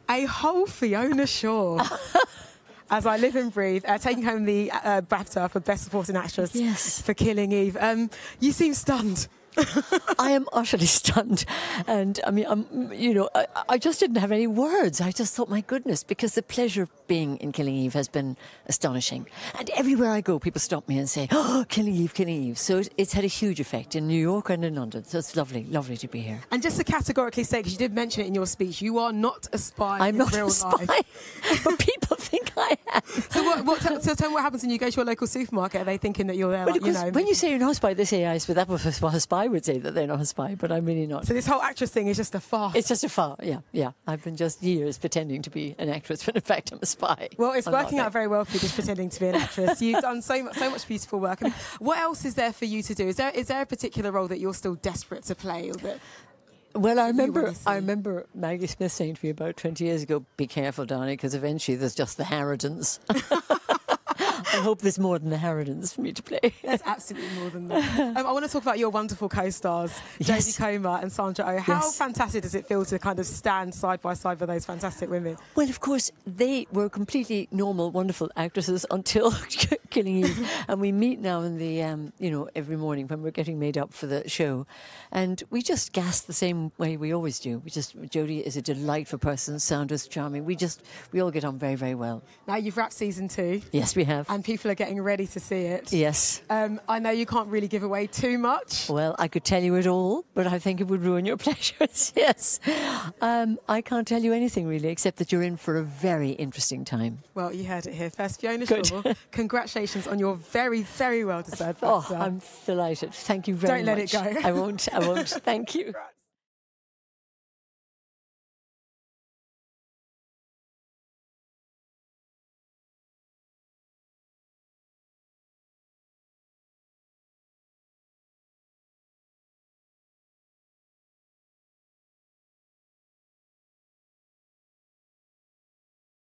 A whole Fiona Shaw. As I live and breathe, taking home the BAFTA for Best Supporting Actress for Killing Eve. You seem stunned. I am utterly stunned, and I mean, I just didn't have any words. I just thought, my goodness, because the pleasure of being in Killing Eve has been astonishing, and everywhere I go, people stop me and say, "Oh, Killing Eve, Killing Eve." So it's had a huge effect in New York and in London. So it's lovely, lovely to be here. And just to categorically say, because you did mention it in your speech, you are not a spy. I'm not real a spy, life. but people think I am. So tell me what happens when you go to your local supermarket? Are they thinking that you're there? Well, like, when you say you're not a spy, they say, "I suppose that was what a spy would say, that they're not a spy," but I'm really not. So this whole actress thing is just a farce. It's just a farce, yeah. I've been just years pretending to be an actress, when in fact I'm a spy. Well, it's working out very well for you, just pretending to be an actress. You've done so much beautiful work. I mean, what else is there for you to do? Is there a particular role that you're still desperate to play? Or that Well, I remember Maggie Smith saying to me about 20 years ago, "Be careful, Donnie, because eventually there's just the Harridans." I hope there's more than the Harridans for me to play. There's absolutely more than that. I want to talk about your wonderful co-stars, Jodie Comer and Sandra Oh. How fantastic does it feel to kind of stand side by side with those fantastic women? Well, of course, they were completely normal, wonderful actresses until Killing Eve. And we meet now in the, every morning when we're getting made up for the show. And we just gasp the same way we always do. Jodie is a delightful person, Sandra's charming. We all get on very, very well. Now, you've wrapped season 2. Yes, we have. And people are getting ready to see it. Yes. I know you can't really give away too much. Well, I could tell you it all, but I think it would ruin your pleasures. Yes. I can't tell you anything really, except that you're in for a very interesting time. Well, you heard it here first. Fiona Shaw, congratulations on your very, very well-deserved BAFTA. Oh, I'm delighted. Thank you very much. Don't let it go. I won't. Thank you.